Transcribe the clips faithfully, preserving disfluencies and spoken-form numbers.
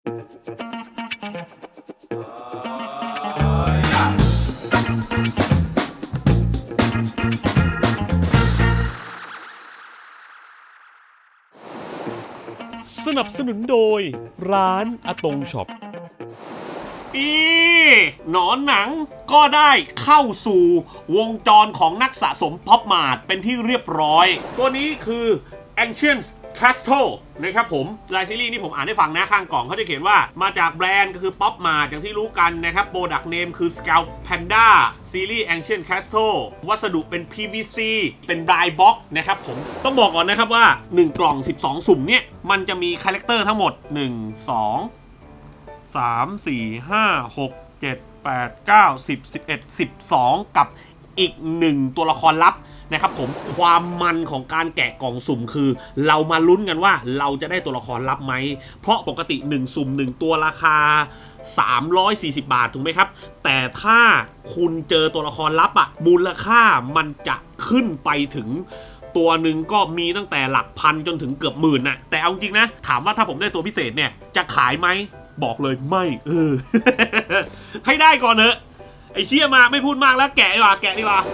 สนับสนุนโดยร้านอาตงช็อปอีหนอนหนังก็ได้เข้าสู่วงจรของนักสะสมพ็อปมาร์ทเป็นที่เรียบร้อยตัวนี้คือ Ancient Castle นะครับผมลายซีรีส์นี่ผมอ่านให้ฟังนะข้างกล่องเขาจะเขียนว่ามาจากแบรนด์ก็คือ Pop Mart อย่างที่รู้กันนะครับ Product Name คือ Scout Panda ซีรีส์ Ancient Castle วัสดุเป็น พี วี ซี เป็น Dry Box นะครับผมต้องบอกก่อนนะครับว่าหนึ่งกล่องสิบสองสุ่มเนี่ยมันจะมีคาแรคเตอร์ทั้งหมดหนึ่ง สอง สาม สี่ ห้า หก เจ็ด แปด เก้า สิบ สิบเอ็ด สิบสองกับอีกหนึ่งตัวละครลับนะครับผมความมันของการแกะกล่องสุ่มคือเรามาลุ้นกันว่าเราจะได้ตัวละครลับไหมเพราะปกติหนึ่งสุ่มหนึ่งตัวราคาสามร้อยสี่สิบบาทถูกไหมครับแต่ถ้าคุณเจอตัวละครลับอะมูลค่ามันจะขึ้นไปถึงตัวหนึ่งก็มีตั้งแต่หลักพันจนถึงเกือบหมื่นน่ะแต่เอาจริงนะถามว่าถ้าผมได้ตัวพิเศษเนี่ยจะขายไหมบอกเลยไม่เออ ให้ได้ก่อนเถอะไอ้เชี่ยมาไม่พูดมากแล้วแกะดีกว่าแกะดีกว่า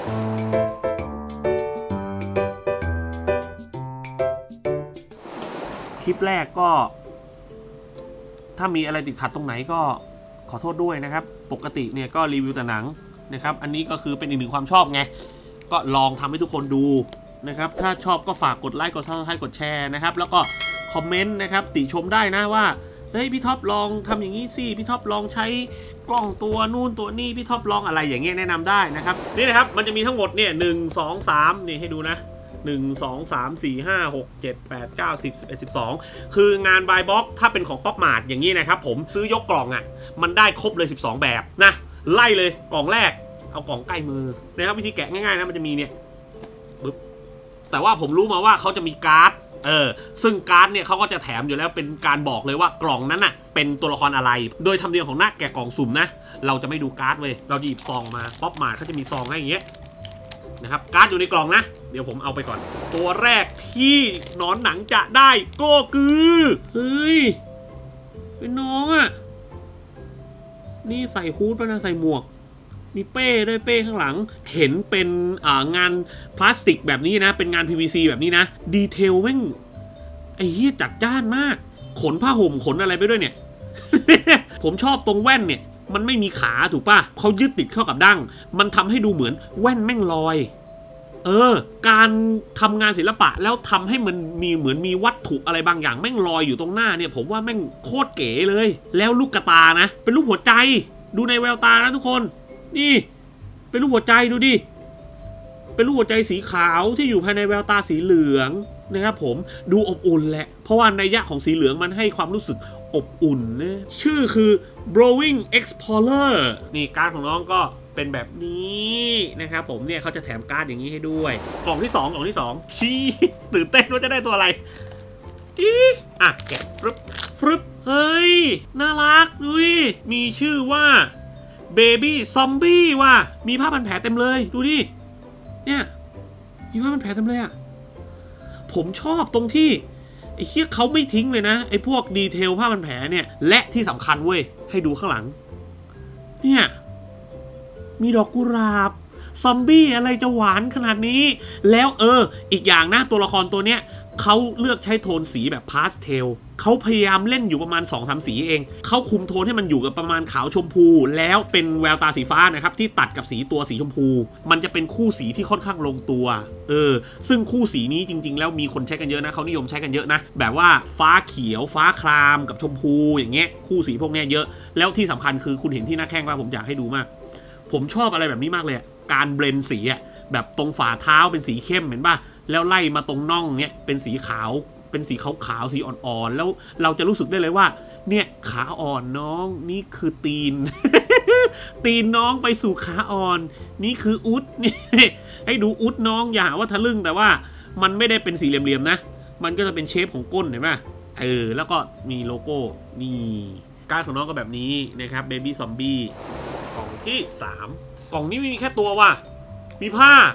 คลิปแรกก็ถ้ามีอะไรติดขัดตรงไหนก็ขอโทษด้วยนะครับปกติเนี่ยก็รีวิวแต่หนังนะครับอันนี้ก็คือเป็นอีกหนึ่งความชอบไงก็ลองทำให้ทุกคนดูนะครับถ้าชอบก็ฝากกดไลค์กดซับสไครบ์กดแชร์นะครับแล้วก็คอมเมนต์นะครับติชมได้นะว่าเฮ้ยพี่ท็อปลองทำอย่างนี้สิพี่ท็อปลองใช้กล้องตัวนู่นตัวนี้พี่ท็อปลองอะไรอย่างเงี้ยแนะนำได้นะครับนี่นะครับมันจะมีทั้งหมดเนี่ยหนึ่ง สอง สามนี่ให้ดูนะหนึ่ง สอง สาม สี่ ห้า หก เจ็ด แปด เก้า สิบ สิบเอ็ด สิบสองคืองานบายบ็อกถ้าเป็นของป๊อปมาร์ทอย่างนี้นะครับผมซื้อยกกล่องอ่ะมันได้ครบเลยสิบสองแบบนะไล่เลยกล่องแรกเอากล่องใกล้มือนะครับวิธีแกะง่ายๆนะมันจะมีเนี่ยปึ๊บแต่ว่าผมรู้มาว่าเขาจะมีการ์ดเออซึ่งการ์ดเนี่ยเขาก็จะแถมอยู่แล้วเป็นการบอกเลยว่ากล่องนั้นน่ะเป็นตัวละครอะไรโดยธรรมเนียมของนักแกะกล่องสุ่มนะเราจะไม่ดูการ์ดเว้ยเราหยิบซองมาป๊อปมาร์ทเขาจะมีซองให้อย่างเงี้ยนะครับการ์ดอยู่ในกล่องนะเดี๋ยวผมเอาไปก่อนตัวแรกที่หนอนหนังจะได้ก็คือเฮ้ยเป็นน้องอ่ะนี่ใส่ฮู้ดแล้วนะใส่หมวกมีเป้ด้วยเป้ข้างหลังเห็นเป็นอ่างานพลาสติกแบบนี้นะเป็นงาน พี วี ซี แบบนี้นะดีเทลแม่งไอ้เหี้ยจัดจ้านมากขนผ้าห่มขนอะไรไปด้วยเนี่ย ผมชอบตรงแว่นเนี่ยมันไม่มีขาถูกป่ะเขายึดติดเข้ากับดั้งมันทำให้ดูเหมือนแว่นแม่งลอยเออการทำงานศิลปะแล้วทำให้มันมีเหมือนมีวัตถุอะไรบางอย่างแม่งลอยอยู่ตรงหน้าเนี่ยผมว่าแม่งโคตรเก๋เลยแล้วลูกกระตานะเป็นรูปหัวใจดูในแววตานะทุกคนนี่เป็นรูปหัวใจดูดิเป็นรูปหัวใจสีขาวที่อยู่ภายในแววตาสีเหลืองนะครับผมดูอบอุ่นแหละเพราะว่านัยยะของสีเหลืองมันให้ความรู้สึกอบอุ่นนะชื่อคือ Blowing Explorer นี่การ์ดของน้องก็เป็นแบบนี้นะครับผมเนี่ยเขาจะแถมการ์ดอย่างนี้ให้ด้วยกล่องที่สองกล่องที่สองชี้ตื่นเต้นว่าจะได้ตัวอะไรอีอ่ะแกะฟรึบฟรึบเฮ้ยน่ารักดูดิมีชื่อว่าเบบี้ซอมบี้ว่ะมีผ้าพันแผลเต็มเลยดูดิเนี่ยมีผ้าพันแผลเต็มเลยอ่ะผมชอบตรงที่ไอ้เหี้ยเขาไม่ทิ้งเลยนะไอ้พวกดีเทลผ้าพันแผลเนี่ยและที่สำคัญเว้ยให้ดูข้างหลังเนี่ยมีดอกกุหลาบซอมบี้อะไรจะหวานขนาดนี้แล้วเอออีกอย่างนะตัวละครตัวเนี้ยเขาเลือกใช้โทนสีแบบพาสเทลเขาพยายามเล่นอยู่ประมาณ สองสาม สีเองเขาคุมโทนให้มันอยู่กับประมาณขาวชมพูแล้วเป็นแววตาสีฟ้านะครับที่ตัดกับสีตัวสีชมพูมันจะเป็นคู่สีที่ค่อนข้างลงตัวเออซึ่งคู่สีนี้จริงๆแล้วมีคนใช้กันเยอะนะเขานิยมใช้กันเยอะนะแบบว่าฟ้าเขียวฟ้าครามกับชมพูอย่างเงี้ยคู่สีพวกนี้เยอะแล้วที่สำคัญคือคุณเห็นที่หน้าแข้งว่าผมอยากให้ดูมากผมชอบอะไรแบบนี้มากเลยการเบลนสีอะแบบตรงฝ่าเท้าเป็นสีเข้มเห็นป่ะแล้วไล่มาตรงน่องเนี้ยเป็นสีขาวเป็นสีขาวขาวสีอ่อนๆแล้วเราจะรู้สึกได้เลยว่าเนี่ยขาอ่อนน้องนี่คือตีน ตีนน้องไปสู่ขาอ่อนนี่คืออุดนี่ ให้ดูอุดน้องอย่าว่าทะลึ่งแต่ว่ามันไม่ได้เป็นสี่เหลี่ยมๆนะมันก็จะเป็นเชฟของก้นเห็นป่ะเออแล้วก็มีโลโก้นี่การของน้องก็แบบนี้นะครับเบบี้ซอมบี้กล่องที่สามกล่องนี้ไม่มีแค่ตัวว่ะมีผ้า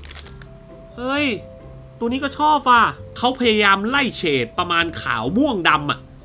เฮ้ยตัวนี้ก็ชอบว่ะเขาพยายามไล่เฉดประมาณขาวม่วงดำอ่ะ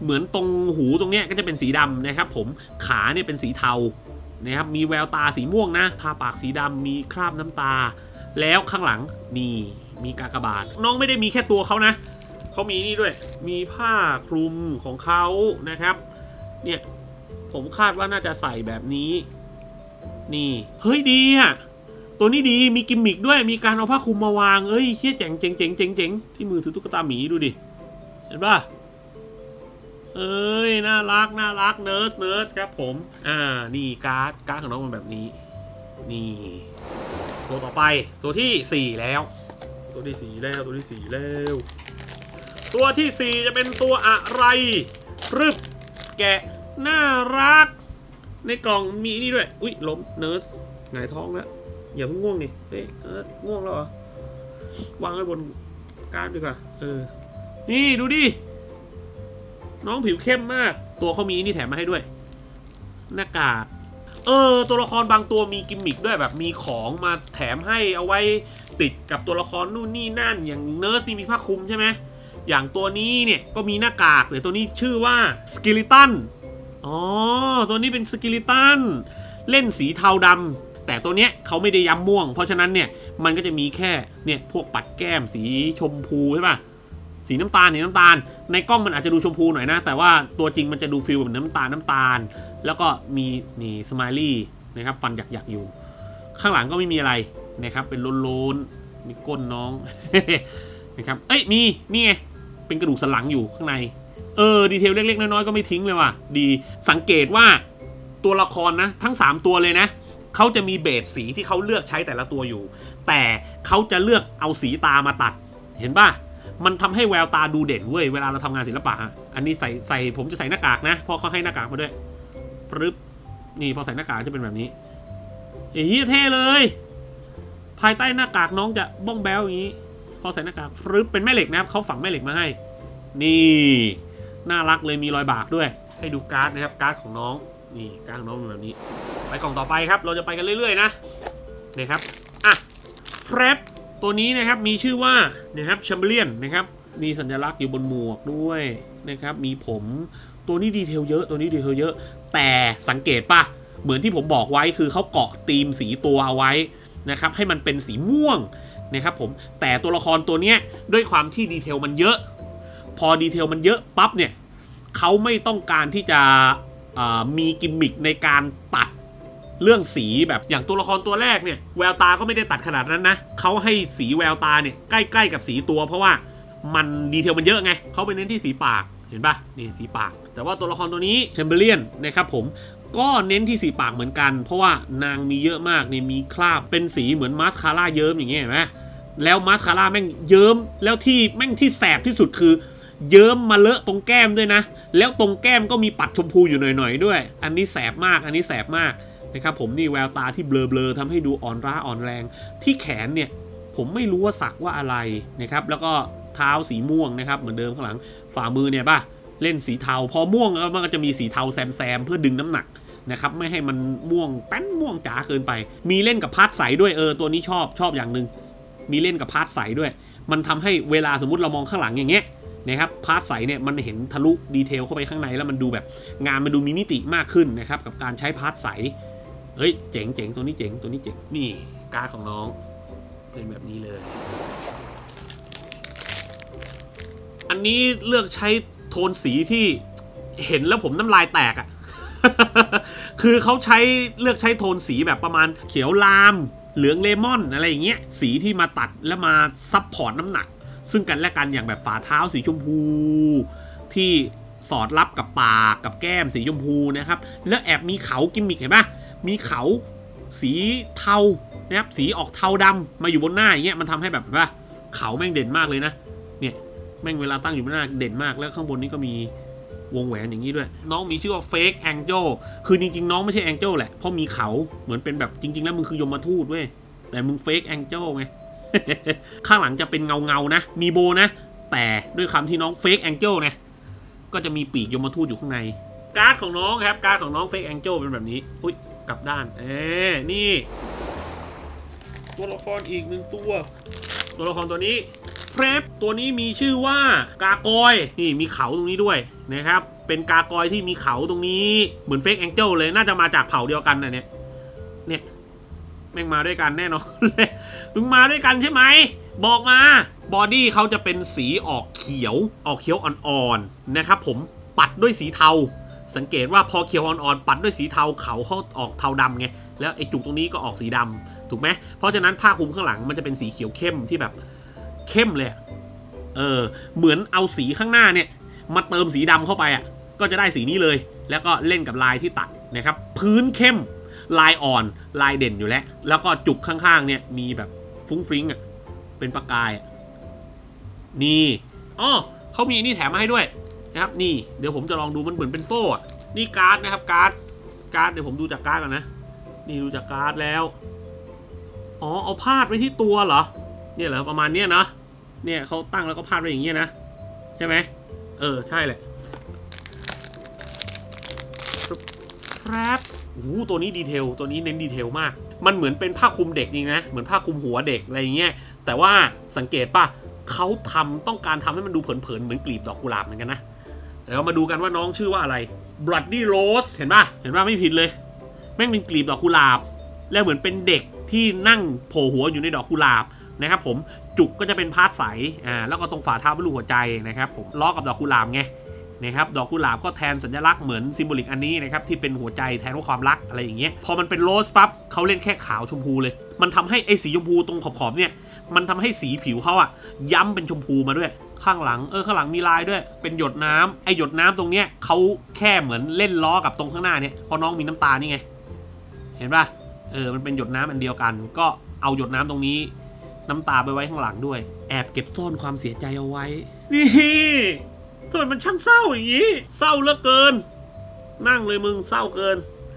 เหมือนตรงหูตรงเนี้ยก็จะเป็นสีดำนะครับผมขาเนี่ยเป็นสีเทานะครับมีแววตาสีม่วงนะทาปากสีดำมีคราบน้ำตาแล้วข้างหลังนี่มีกากบาทน้องไม่ได้มีแค่ตัวเขานะเขามีนี่ด้วยมีผ้าคลุมของเขานะครับเนี่ยผมคาดว่าน่าจะใส่แบบนี้นี่เฮ้ยดีอ่ะตัวนี้ดีมีกิมมิคด้วยมีการเอาผ้าคลุมมาวางเอ้ยเฮี้ยเจ๋งเจ๋งเจ๋งเจ๋งเจ๋งที่มือถือตุ๊กตาหมีดูดิเห็นป่ะเอ้ยน่ารักน่ารักเนิร์ดเนิร์ดครับผมอ่านี่การ์ดการ์ดของน้องมันแบบนี้นี่ตัวต่อไปตัวที่สี่แล้วตัวที่สี่แล้วตัวที่สี่แล้วตัวที่สี่จะเป็นตัวอะไรรึบแกะน่ารักในกล่องมีนี่ด้วยอุ้ยล้มเนิร์สหงายท้องแล้วอย่าเพิ่งง่วงดิเฮ้ยเนิร์สง่วงแล้วเหรอวางไว้บนการ์ดดีกว่าเออนี่ดูดิน้องผิวเข้มมากตัวเขามีนี่แถมมาให้ด้วยหน้ากากเออตัวละครบางตัวมีกิมมิคด้วยแบบมีของมาแถมให้เอาไว้ติดกับตัวละครนู่นนี่นั่นอย่างเนิร์สนี่มีผ้าคลุมใช่ไหมอย่างตัวนี้เนี่ยก็มีหน้ากากแต่ตัวนี้ชื่อว่าสกิลิตันอ๋อตัวนี้เป็นสกิลิตันเล่นสีเทาดำแต่ตัวเนี้ยเขาไม่ได้ย้ำม่วงเพราะฉะนั้นเนี่ยมันก็จะมีแค่เนี่ยพวกปัดแก้มสีชมพูใช่ป่ะสีน้ำตาลสีน้ำตาลในกล้องมันอาจจะดูชมพูหน่อยนะแต่ว่าตัวจริงมันจะดูฟิลแบบน้ำตาลน้ำตาลแล้วก็มีนี่สไมลี่นะครับฟันหยักๆอยู่ข้างหลังก็ไม่มีอะไรนะครับเป็นโล้นๆมีก้นน้อง นะครับเอ้ยมีนี่ไงเป็นกระดูกสันหลังอยู่ข้างในเออดีเทลเล็กๆน้อยๆก็ไม่ทิ้งเลยว่ะดีสังเกตว่าตัวละครนะทั้งสามตัวเลยนะเขาจะมีเบสสีที่เขาเลือกใช้แต่ละตัวอยู่แต่เขาจะเลือกเอาสีตามาตัดเห็นป่ะมันทำให้แววตาดูเด่นเว้ยเวลาเราทำงานศิลปะอันนี้ใส่ใส่ผมจะใส่หน้ากากนะเพราะเขาให้หน้ากากมาด้วยปึ๊บนี่พอใส่หน้ากากจะเป็นแบบนี้เฮ้ยเท่เลยภายใต้หน้ากากน้องจะบ้องแบ้วอย่างนี้พอใส่หน้ากากปึ๊บเป็นแม่เหล็กนะครับเขาฝังแม่เหล็กมาให้นี่น่ารักเลยมีรอยบากด้วยให้ดูการ์ดนะครับการ์ดของน้องนี่การ์ดของน้องเป็นแบบนี้ไปกล่องต่อไปครับเราจะไปกันเรื่อยๆนะนี่ครับอ่ะแฟรปตัวนี้นะครับมีชื่อว่านะครับแชมเบอร์เลียนนะครับมีสัญลักษณ์อยู่บนหมวกด้วยนะครับมีผมตัวนี้ดีเทลเยอะตัวนี้ดีเทลเยอะแต่สังเกตป่ะเหมือนที่ผมบอกไว้คือเขาเกาะธีมสีตัวเอาไว้นะครับให้มันเป็นสีม่วงนะครับผมแต่ตัวละครตัวนี้ด้วยความที่ดีเทลมันเยอะพอดีเทลมันเยอะปั๊บเนี่ยเขาไม่ต้องการที่จะมีกิมมิคในการตัดเรื่องสีแบบอย่างตัวละครตัวแรกเนี่ยแววตาก็ไม่ได้ตัดขนาดนั้นนะเขาให้สีแววตาเนี่ยใกล้ๆกับสีตัวเพราะว่ามันดีเทลมันเยอะไงเขาไปเน้นที่สีปากเห็นปะนี่สีปากแต่ว่าตัวละครตัวนี้แชมเบอร์เลียนนะครับผมก็เน้นที่สีปากเหมือนกันเพราะว่านางมีเยอะมากนี่มีคราบเป็นสีเหมือนมาสคาร่าเยิ้มอย่างเงี้ยเห็นไหมแล้วมาสคาร่าแม่งเยิ้มแล้วที่แม่งที่แสบที่สุดคือเยิ้มมาเลอะตรงแก้มด้วยนะแล้วตรงแก้มก็มีปัดชมพูอยู่หน่อยๆด้วยอันนี้แสบมากอันนี้แสบมากนะครับผมนี่แววตาที่เบลอๆทำให้ดูอ่อนร้าอ่อนแรงที่แขนเนี่ยผมไม่รู้ว่าสักว่าอะไรนะครับแล้วก็เท้าสีม่วงนะครับเหมือนเดิมข้างหลังฝ่ามือเนี่ยป่ะเล่นสีเทาพอม่วงแล้วมันก็จะมีสีเทาแซมๆเพื่อดึงน้ำหนักนะครับไม่ให้มันม่วงแป้นม่วงจ๋าเกินไปมีเล่นกับพาร์ทใสด้วยเออตัวนี้ชอบชอบอย่างหนึ่งมีเล่นกับพาร์ทใสด้วยมันทำให้เวลาสมมุติเรามองข้างหลังอย่างเงี้ยนะครับพาร์ทใสเนี่ยมันเห็นทะลุดีเทลเข้าไปข้างในแล้วมันดูแบบงานมันดูมีมิติมากขึ้นนะครับกับการใช้พาร์ทใสเฮ้ยเจ๋งเจ๋งตัวนี้เจ๋งตัวนี้เจ๋งนี่การ์ดของน้องเป็นแบบนี้เลยอันนี้เลือกใช้โทนสีที่เห็นแล้วผมน้ำลายแตกอ่ะ คือเขาใช้เลือกใช้โทนสีแบบประมาณเขียวลามเหลืองเลมอนอะไรอย่างเงี้ยสีที่มาตัดแล้วมาซับพอร์ตน้ำหนักซึ่งกันและกันอย่างแบบฝ่าเท้าสีชมพูที่สอดรับกับปากกับแก้มสีชมพูนะครับแล้วแอบมีเขากิมมิคเห็นปะมีเขาสีเทานะครับสีออกเทาดำมาอยู่บนหน้าอย่างเงี้ยมันทำให้แบบว่าเขาแม่งเด่นมากเลยนะเนี่ยแม่งเวลาตั้งอยู่บนหน้าเด่นมากแล้วข้างบนนี้ก็มีวงแหวนอย่างนี้ด้วยน้องมีชื่อว่าเฟกแองเจิลคือจริงๆน้องไม่ใช่แองเจิลแหละเพราะมีเขาเหมือนเป็นแบบจริงๆแล้วมึงคือยมทูตเว้ยแต่มึงเฟกแองเจิลไง ข้างหลังจะเป็นเงาเงานะมีโบนะแต่ด้วยคำที่น้องเฟกแองเจิลนะก็จะมีปีกยมทูตอยู่ข้างในการ์ดของน้องครับการ์ดของน้องเฟกแองเจิลเป็นแบบนี้อุ้ยกลับด้านเอ๊นี่ตัวละครอีกหนึ่งตัวตัวละครตัวนี้เฟรปตัวนี้มีชื่อว่ากากอยนี่มีเขาตรงนี้ด้วยนะครับเป็นกากอยที่มีเขาตรงนี้เหมือนเฟกแองเจิลเลยน่าจะมาจากเผ่าเดียวกันนะเนี่ยเนี่ยแม่งมาด้วยกันแน่นอนมึงมาด้วยกันใช่ไหมบอกมาบอดี้เขาจะเป็นสีออกเขียวออกเขียวอ่อนๆนะครับผมปัดด้วยสีเทาสังเกตว่าพอเขียวอ่อนๆปัดด้วยสีเทาเขาเขาออกเทาดำไงแล้วไอ้จุกตรงนี้ก็ออกสีดำถูกไหมเพราะฉะนั้นผ้าคลุมข้างหลังมันจะเป็นสีเขียวเข้มที่แบบเข้มเลยเออเหมือนเอาสีข้างหน้าเนี่ยมาเติมสีดำเข้าไปอ่ะก็จะได้สีนี้เลยแล้วก็เล่นกับลายที่ตัดนะครับพื้นเข้มลายอ่อนลายเด่นอยู่แล้วแล้วก็จุกข้างๆเนี่ยมีแบบฟุ้งฟริ้งอ่ะเป็นประกายนี่อ๋อเขามีนี่แถมมาให้ด้วยนะครับนี่เดี๋ยวผมจะลองดูมันเหมือนเป็นโซ่นี่การ์ดนะครับการ์ดการ์ดเดี๋ยวผมดูจากการ์ดก่อนนะนี่ดูจากการ์ดแล้วอ๋อเอาพาดไว้ที่ตัวเหรอเนี่ยเหรอประมาณเนี้ยนะเนี่ยเขาตั้งแล้วก็พาดไว้อย่างเงี้ยนะใช่ไหมเออใช่แหละครับโอ้โหตัวนี้ดีเทลตัวนี้เน้นดีเทลมากมันเหมือนเป็นผ้าคลุมเด็กจริงนะเหมือนผ้าคลุมหัวเด็กอะไรอย่างเงี้ยแต่ว่าสังเกตป่ะเขาทำต้องการทำให้มันดูเผินๆเหมือนกลีบดอกกุหลาบเหมือนกันนะเดี๋ยวมาดูกันว่าน้องชื่อว่าอะไร Bloody Rose เห็นป่ะเห็นป่ะไม่ผิดเลยแม่งเป็นกลีบดอกกุหลาบแล้วเหมือนเป็นเด็กที่นั่งโผล่หัวอยู่ในดอกกุหลาบนะครับผมจุกก็จะเป็นพาร์ทใสอ่าแล้วก็ตรงฝ่าเท้าเป็นรูปหัวใจนะครับผมล้อกับดอกกุหลาบไงนะครับดอกกุหลาบก็แทนสัญลักษณ์เหมือนซิมโบลิกอันนี้นะครับที่เป็นหัวใจแทนว่าความรักอะไรอย่างเงี้ยพอมันเป็นโรสปั๊บเขาเล่นแค่ขาวชมพูเลยมันทำให้ไอ้สีชมพูตรงขอบๆเนี่ยมันทำให้สีผิวเขาอะย้ำเป็นชมพูมาด้วยข้างหลังเออข้างหลังมีลายด้วยเป็นหยดน้ำไอ้หยดน้ำตรงเนี้ยเขาแค่เหมือนเล่นล้อกับตรงข้างหน้าเนี่ยพอน้องมีน้ำตานี่ไงเห็นป่ะเออมันเป็นหยดน้ำอันเดียวกันก็เอาหยดน้ำตรงนี้น้ำตาไปไว้ข้างหลังด้วยแอบเก็บซ่อนความเสียใจเอาไว้นี่ทำไมมันช่างเศร้าอย่างนี้เศร้าเหลือเกินนั่งเลยมึงเศร้าเกิน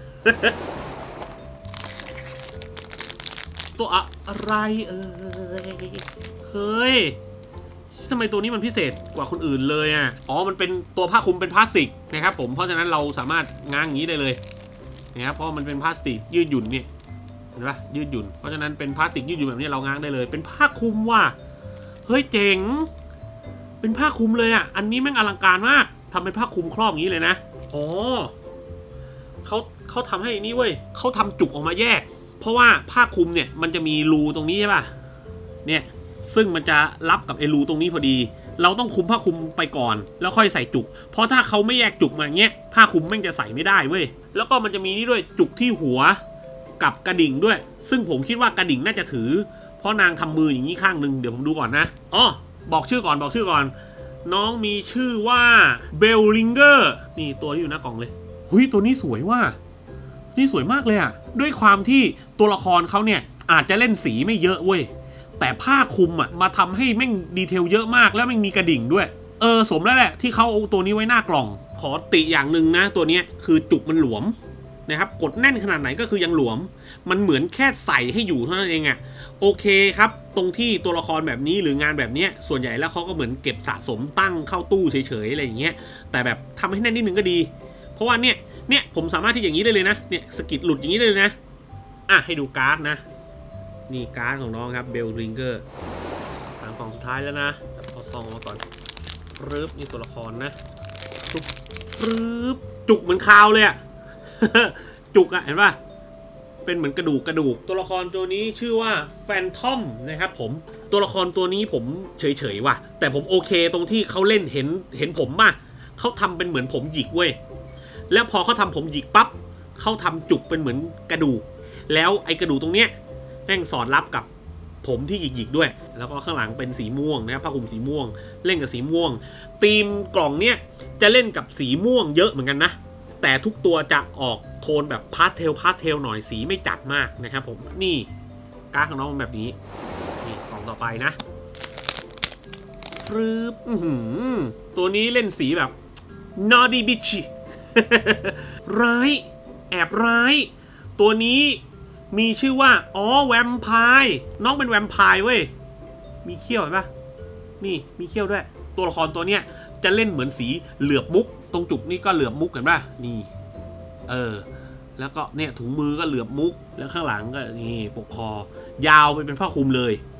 ตัวอะไรเอ่ยเฮ้ยทำไมตัวนี้มันพิเศษกว่าคนอื่นเลยอ่ะอ๋อมันเป็นตัวผ้าคลุมเป็นพลาสติกนะครับผมเพราะฉะนั้นเราสามารถง้างอย่างนี้ได้เลยนะครับเพราะมันเป็นพลาสติกยืดหยุ่นเนี่ยเห็นปะยืดหยุ่นเพราะฉะนั้นเป็นพลาสติกยืดหยุ่นแบบนี้เราง้างได้เลยเป็นผ้าคลุมว่ะเฮ้ยเจ๋งเป็นผ้าคลุมเลยอ่ะอันนี้แม่งอลังการมากทำเป็นผ้าคลุมครอบอย่างนี้เลยนะอ๋อเขาเขาทำให้นี่เว้ยเขาทำจุกออกมาแยกเพราะว่าผ้าคลุมเนี่ยมันจะมีรูตรงนี้ใช่ป่ะเนี่ยซึ่งมันจะรับกับไอ้รูตรงนี้พอดีเราต้องคลุมผ้าคลุมไปก่อนแล้วค่อยใส่จุกเพราะถ้าเขาไม่แยกจุกมาอย่างเงี้ยผ้าคลุมแม่งจะใส่ไม่ได้เว้ยแล้วก็มันจะมีนี่ด้วยจุกที่หัวกับกระดิ่งด้วยซึ่งผมคิดว่ากระดิ่งน่าจะถือเพราะนางทำมืออย่างนี้ข้างหนึ่งเดี๋ยวผมดูก่อนนะอ๋อบอกชื่อก่อนบอกชื่อก่อนน้องมีชื่อว่าเบลลิงเกอร์นี่ตัวที่อยู่หน้ากล่องเลยหุยตัวนี้สวยว่ะนี่สวยมากเลยอ่ะด้วยความที่ตัวละครเขาเนี่ยอาจจะเล่นสีไม่เยอะเว้ยแต่ผ้าคลุมอ่ะมาทำให้แม่งดีเทลเยอะมากแล้วแม่งมีกระดิ่งด้วยเออสมแล้วแหละที่เขาเอาตัวนี้ไว้หน้ากล่องขอติอย่างหนึ่งนะตัวนี้คือจุกมันหลวมนะครับกดแน่นขนาดไหนก็คือยังหลวมมันเหมือนแค่ใส่ให้อยู่เท่านั้นเองอ่ะโอเคครับตรงที่ตัวละครแบบนี้หรืองานแบบนี้ส่วนใหญ่แล้วเขาก็เหมือนเก็บสะสมตั้งเข้าตู้เฉยๆอะไรอย่างเงี้ยแต่แบบทำให้แน่นนิดนึงก็ดีเพราะว่าเนี่ยเนี่ยผมสามารถที่อย่างนี้ได้เลยนะเนี่ยสกิดหลุดอย่างนี้ได้เลยนะอ่ะให้ดูการ์ดนะนี่การ์ดของน้องครับเบลลิงเกอร์ทางกล่องสุดท้ายแล้วนะเอาซองมาก่อนรึบนี่ตัวละครนะปุ๊บรึบจุกเหมือนคาวเลยอะ จุกอะเห็นป่ะเป็นเหมือนกระดูกกระดูกตัวละครตัวนี้ชื่อว่าแฟนทอมนะครับผมตัวละครตัวนี้ผมเฉยๆว่ะแต่ผมโอเคตรงที่เขาเล่นเห็นเห็นผมป่ะเขาทำเป็นเหมือนผมหยิกเว้ยแล้วพอเขาทำผมหยิกปั๊บเขาทำจุกเป็นเหมือนกระดูกแล้วไอ้กระดูกตรงเนี้ยแม่งสอดรับกับผมที่หยิกๆด้วยแล้วก็ข้างหลังเป็นสีม่วงนะครับผ้าคลุมสีม่วงเล่นกับสีม่วงธีมกล่องเนี้ยจะเล่นกับสีม่วงเยอะเหมือนกันนะแต่ทุกตัวจะออกโทนแบบพาสเทลพาสเทลหน่อยสีไม่จัดมากนะครับผมนี่การ์ดของน้องแบบนี้นี่กล่องต่อไปนะฟรึบตัวนี้เล่นสีแบบนอดีบิชิร้ายแอบร้ายตัวนี้มีชื่อว่าอ๋อแวมไพร์น้องเป็นแวมไพร์เว้ยมีเขี้ยวเห็นปะนี่มีเขี้ยวด้วยตัวละครตัวเนี้ยจะเล่นเหมือนสีเหลือบมุกตรงจุกนี่ก็เหลือบมุกเห็นปะนี่เออแล้วก็เนี่ยถุงมือก็เหลือบมุกแล้วข้างหลังก็นี่ปกคอยาวไปเป็นผ้าคลุมเลย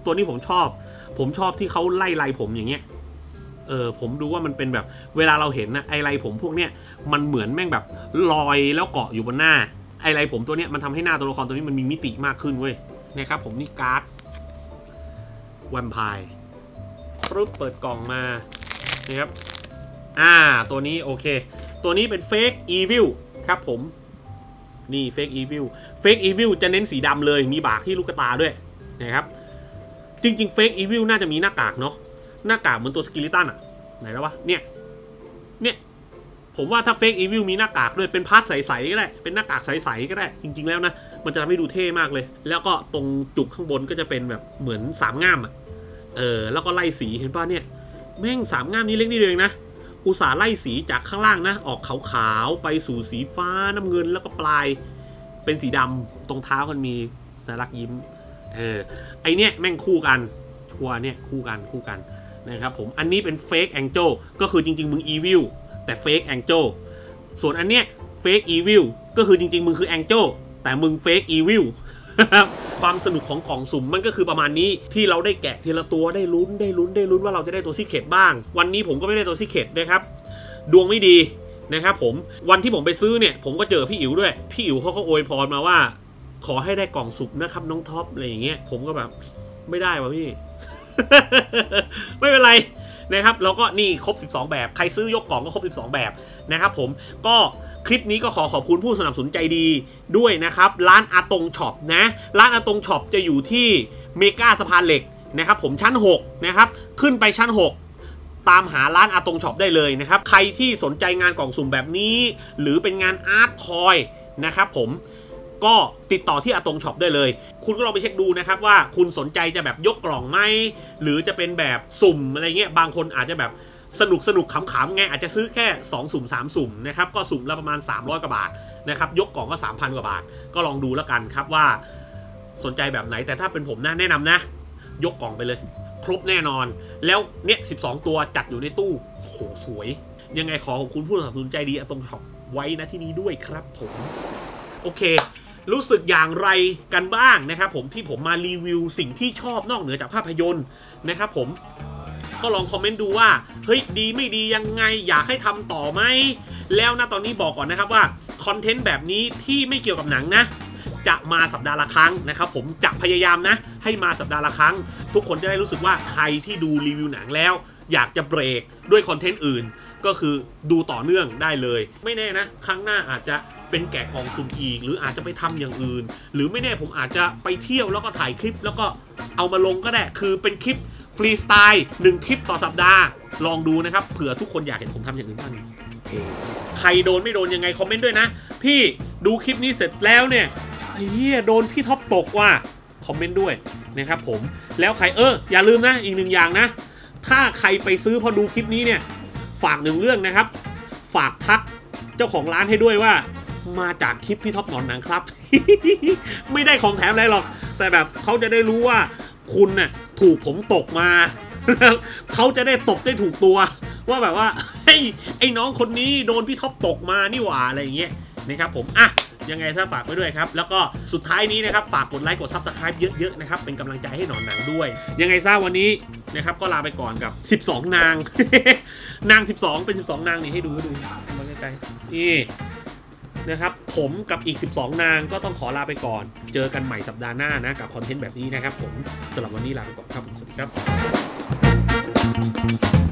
ตัวนี้ผมชอบผมชอบที่เขาไล่ไล่ผมอย่างเงี้ยเออผมดูว่ามันเป็นแบบเวลาเราเห็นนะไอไลผมพวกเนี้ยมันเหมือนแม่งแบบลอยแล้วเกาะอยู่บนหน้าไอไลผมตัวเนี้ยมันทำให้หน้าตัวละครตัวนี้มันมีมิติมากขึ้นเว้ยนะครับผมนี่การ์ดแวมไพร์ปึ๊บเปิดกล่องมานะครับอ่าตัวนี้โอเคตัวนี้เป็นเฟกอีวิลครับผมนี่เฟกอีวิลเฟกอีวิลจะเน้นสีดำเลยมีบากที่ลูกตาด้วยนะครับจริงๆเฟกอีวิลน่าจะมีหน้ากากเนาะหน้ากากเหมือนตัวสกิลิตันอะไหนแล้ววะเนี่ยเนี่ยผมว่าถ้าเฟกอีวิลมีหน้ากากด้วยเป็นพาร์ทใสๆก็ได้เป็นหน้ากากใสๆก็ได้จริงๆแล้วนะมันจะทำให้ดูเท่มากเลยแล้วก็ตรงจุกข้างบนก็จะเป็นแบบเหมือนสามง่ามอะเออแล้วก็ไล่สีเห็นป่ะเนี่ยแม่งสามง่ามนี้เล็กนิดเดียวเองนะอุตส่าห์ไล่สีจากข้างล่างนะออกขาวๆไปสู่สีฟ้าน้ำเงินแล้วก็ปลายเป็นสีดำตรงเท้ามันมีสัญลักษณ์ยิ้มเออไอเนี้ยแม่งคู่กันชัวร์เนี่ยคู่กันคู่กันนะครับผมอันนี้เป็นเฟกแองเจิลก็คือจริงๆมึงอีวิลแต่เฟกแองเจิลส่วนอันเนี้ยเฟกอีวิลก็คือจริงๆมึงคือแองเจิลแต่มึงเฟกอีวิลความสนุกของกล่องสุ่มมันก็คือประมาณนี้ที่เราได้แกะทีละตัวได้ลุ้นได้ลุ้นได้ลุ้นว่าเราจะได้ตัวซีเคร็ตบ้างวันนี้ผมก็ไม่ได้ตัวซีเคร็ตนะครับดวงไม่ดีนะครับผมวันที่ผมไปซื้อเนี่ยผมก็เจอพี่อิ๋วด้วยพี่อิ๋วเขาก็อวยพรมาว่าขอให้ได้กล่องสุ่มนะครับน้องท็อปอะไรอย่างเงี้ยผมก็แบบไม่ได้วะพี่ ไม่เป็นไรนะครับแล้วก็นี่ครบสิบสองแบบใครซื้อยกกล่องก็ครบสิบสองแบบนะครับผมก็คลิปนี้ก็ขอขอบคุณผู้สนับสนุนใจดีด้วยนะครับร้านอาตงช็อปนะร้านอาตงช็อปจะอยู่ที่เมกาสะพานเหล็กนะครับผมชั้นหกนะครับขึ้นไปชั้นหกตามหาร้านอาตงช็อปได้เลยนะครับใครที่สนใจงานกล่องสุ่มแบบนี้หรือเป็นงานอาร์ตทอยนะครับผมก็ติดต่อที่อาตงช็อปได้เลยคุณก็ลองไปเช็คดูนะครับว่าคุณสนใจจะแบบยกกล่องไหมหรือจะเป็นแบบสุ่มอะไรเงี้ยบางคนอาจจะแบบสนุกสนุกขำๆไงอาจจะซื้อแค่สองสุ่มสามสุ่มนะครับก็สุ่มละประมาณสามร้อยกว่าบาทนะครับยกกล่องก็ สามพัน กว่าบาทก็ลองดูแล้วกันครับว่าสนใจแบบไหนแต่ถ้าเป็นผมนะแนะนำนะยกกล่องไปเลยครบแน่นอนแล้วเนี่ยสิบสองตัวจัดอยู่ในตู้โหสวยยังไงขอขอบคุณผู้สนับสนุนใจดีอาตงช็อปไว้นะที่นี้ด้วยครับผมโอเครู้สึกอย่างไรกันบ้างนะครับผมที่ผมมารีวิวสิ่งที่ชอบนอกเหนือจากภาพยนตร์นะครับผมก็ลองคอมเมนต์ดูว่าเฮ้ยดีไม่ดียังไงอยากให้ทำต่อไหมแล้วนะตอนนี้บอกก่อนนะครับว่าคอนเทนต์แบบนี้ที่ไม่เกี่ยวกับหนังนะจะมาสัปดาห์ละครั้งนะครับผมจะพยายามนะให้มาสัปดาห์ละครั้งทุกคนจะได้รู้สึกว่าใครที่ดูรีวิวหนังแล้วอยากจะเบรกด้วยคอนเทนต์อื่นก็คือดูต่อเนื่องได้เลยไม่แน่นะครั้งหน้าอาจจะเป็นแกะกล่องสุ่มอีกหรืออาจจะไปทำอย่างอื่นหรือไม่แน่ผมอาจจะไปเที่ยวแล้วก็ถ่ายคลิปแล้วก็เอามาลงก็ได้คือเป็นคลิปฟรีสไตล์หนึ่งคลิปต่อสัปดาห์ลองดูนะครับเผื่อทุกคนอยากเห็นผมทำอย่างอื่นบ้างใครโดนไม่โดนยังไงคอมเมนต์ด้วยนะพี่ดูคลิปนี้เสร็จแล้วเนี่ยไอ้เหี้ยโดนพี่ท็อปตกว่ะคอมเมนต์ด้วยนะครับผมแล้วใครเอออย่าลืมนะอีกหนึ่งอย่างนะถ้าใครไปซื้อพอดูคลิปนี้เนี่ยฝากหนึ่งเรื่องนะครับฝากทักเจ้าของร้านให้ด้วยว่ามาจากคลิปพี่ท็อปหนอนหนังครับ ไม่ได้ของแถมอะไรหรอกแต่แบบเขาจะได้รู้ว่าคุณน่ะถูกผมตกมา เขาจะได้ตบได้ถูกตัวว่าแบบว่าไอ้ไอ้น้องคนนี้โดนพี่ท็อปตกมานี่หว่าอะไรอย่างเงี้ยนะครับผมอ่ะยังไงถ้าฝากไว้ด้วยครับแล้วก็สุดท้ายนี้นะครับฝากกดไลค์กดซับสไครป์เยอะๆนะครับเป็นกำลังใจให้หนอนหนังด้วยยังไงซะวันนี้นะครับก็ลาไปก่อนกับสิบสองนาง นางสิบสองเป็นสิบสองนางนี่ให้ดูให้ดูมาใกล้ๆนี่นะครับผมกับอีกสิบสองนางก็ต้องขอลาไปก่อนเจอกันใหม่สัปดาห์หน้านะกับคอนเทนต์แบบนี้นะครับผมสำหรับวันนี้ลาไปก่อนครับสวัสดีครับ